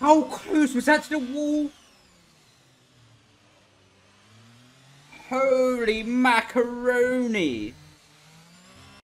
How close was that to the wall? Holy macaroni!